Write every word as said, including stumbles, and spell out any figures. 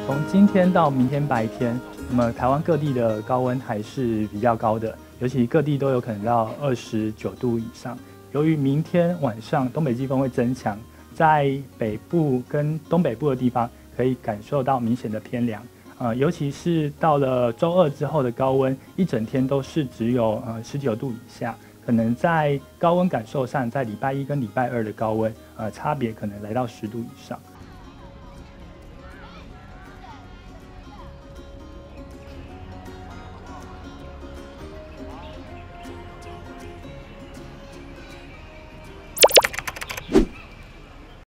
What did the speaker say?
从今天到明天白天，那么台湾各地的高温还是比较高的，尤其各地都有可能到二十九度以上。由于明天晚上东北季风会增强，在北部跟东北部的地方可以感受到明显的偏凉。呃，尤其是到了周二之后的高温，一整天都是只有呃十九度以下，可能在高温感受上，在礼拜一跟礼拜二的高温，呃，差别可能来到十度以上。